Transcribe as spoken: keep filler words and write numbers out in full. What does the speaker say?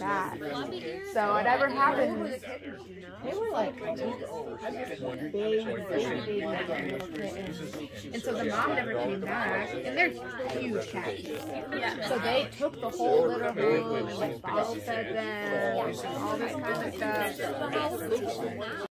bad. So whatever happened, they were like big, big, big little kittens. And so the mom never came back, and they're huge cats. Yeah. So they took the whole litter home and like bottle fed them, and all this kind of stuff.